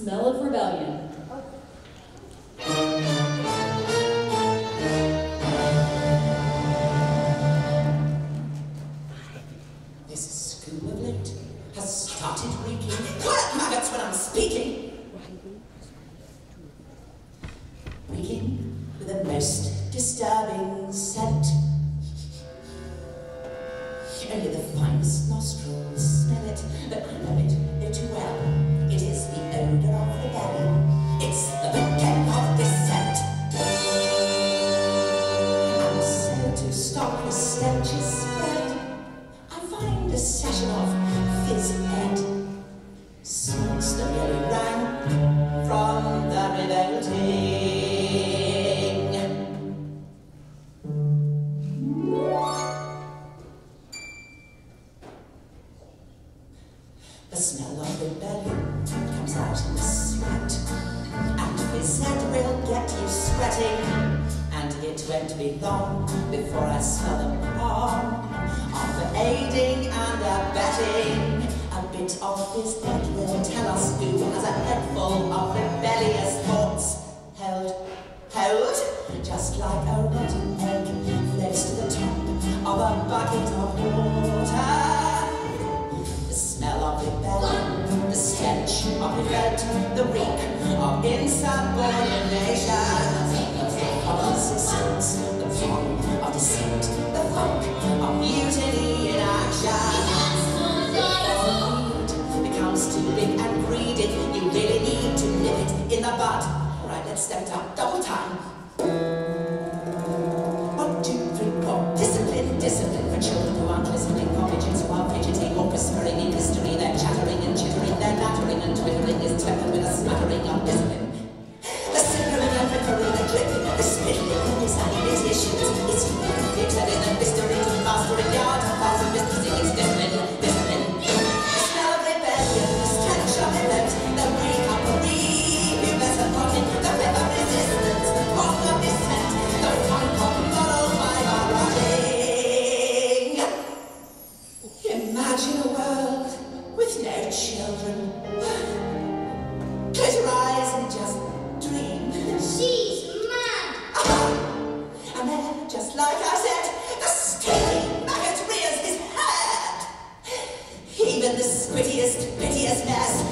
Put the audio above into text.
Smell of rebellion. This scoop of lint has started reeking. Quiet, maggots, when I'm speaking. Reeking with a most disturbing scent. Only the finest nostrils smell it, but I know it too well. It is the odour of the belly. It's the bouquet of dissent. And so to stop the stench's spread, I find a sachet of fizz head. Smokes the merely rank from the revolting. The smell of rebellion comes out in the sweat, and fizzed will get you sweating, and it won't be long before I smell the palm of the aiding and abetting. A bit of fizzed will tell us who has a head full of rebellious thoughts. Hold, just like a rotten egg floats to the top of a bucket of water. The smell of rebellion, the stench of revolt, the reek of insubordination, the funk of resistance, the funk of dissent, the funk of mutiny in action. It becomes too big and greedy, you really need to nip it in the bud. Alright, let's step it up, double time. 1, 2, 3, 4. Discipline for children who aren't listening, for pigeons who are fidgeting or whispering in history. They're chattering and chittering, they're nattering and twittering is tempered with a smattering of discipline. The simpering and flickering, the dripping, the spittling, the designing its issues. It's fixed in the mystery to mastering the art of fast and businessing its discipline. The smell of rebellion, the stench of revolt, the reek of the rebellious plotting, the whiff of resistance, the funk of dissent, the funk of moral fibre. Imagine a world with no children. Close your eyes and just dream. She's mad! And then, just like I said, the scaly maggot rears his head. Even the squittiest, piteous mess